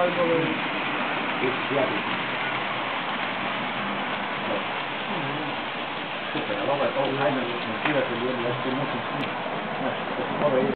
شوف انا بابا اول حاجه من كده في اليوم ده ممكن ماشي بس بابا ايه